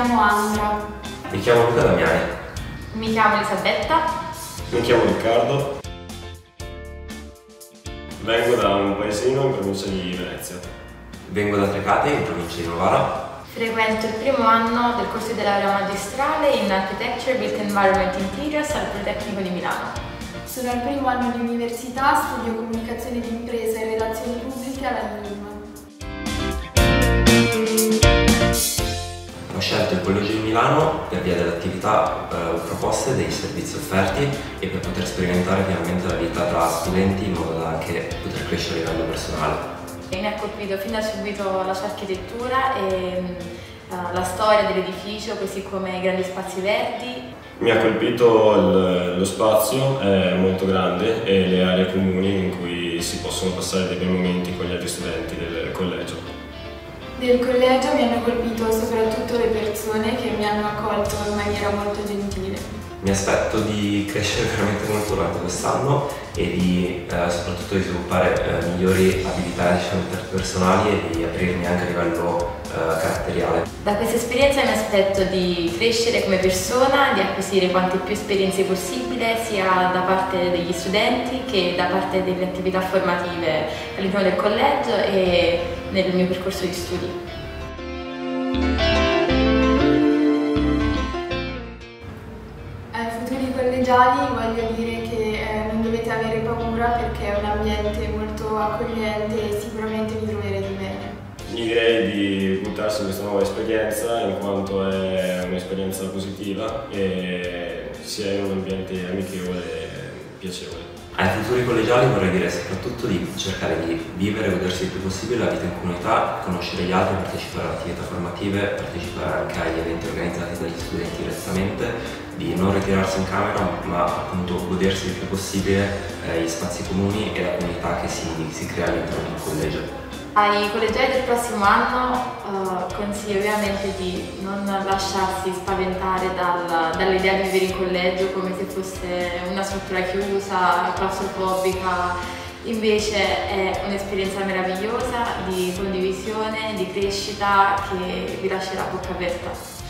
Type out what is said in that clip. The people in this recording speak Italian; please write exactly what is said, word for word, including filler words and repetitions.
chiamo Andra. Mi chiamo Luca Damiani. Mi chiamo Elisabetta. Mi chiamo Riccardo. Vengo da un paesino in provincia di Venezia. Vengo da Trecate, in provincia di Novara. Frequento il primo anno del corso di laurea magistrale in Architecture, Built Environment Interiors al Politecnico di Milano. Sono al primo anno di università, studio comunicazione di impresa e relazioni pubbliche alla N I M. Ho scelto il Collegio di Milano per via delle attività eh, proposte, dei servizi offerti e per poter sperimentare pienamente la vita tra studenti in modo da anche poter crescere a livello personale. Mi ha colpito fin da subito la sua architettura e uh, la storia dell'edificio, così come i grandi spazi verdi. Mi ha colpito il, lo spazio, è molto grande, e le aree comuni in cui si possono passare dei bei momenti con gli altri studenti del collegio. Del collegio mi hanno colpito soprattutto le persone che mi hanno accolto in maniera molto gentile. Mi aspetto di crescere veramente molto durante quest'anno e di, eh, soprattutto di sviluppare eh, migliori abilità, diciamo, interpersonali e di aprirmi anche a livello eh, caratteriale. Da questa esperienza mi aspetto di crescere come persona, di acquisire quante più esperienze possibile sia da parte degli studenti che da parte delle attività formative all'interno del collegio e nel mio percorso di studi. Ai futuri collegiali voglio dire che eh, non dovete avere paura perché è un ambiente molto accogliente e sicuramente vi troverete bene. Gli direi di buttarsi in questa nuova esperienza in quanto è un'esperienza positiva e sia in un ambiente amichevole e piacevole. Ai futuri collegiali vorrei dire soprattutto di cercare di vivere e godersi il più possibile la vita in comunità, conoscere gli altri, partecipare alle attività formative, partecipare anche agli eventi organizzati dagli studenti direttamente, di non ritirarsi in camera ma appunto godersi il più possibile eh, gli spazi comuni e la comunità che si, si crea all'interno del collegio. Ai collegiali del prossimo anno eh, consiglio ovviamente di non lasciarsi spaventare dal, dall'idea di vivere in collegio come se fosse una struttura chiusa, claustrofobica. Invece è un'esperienza meravigliosa di condivisione, di crescita che vi lascerà a bocca aperta.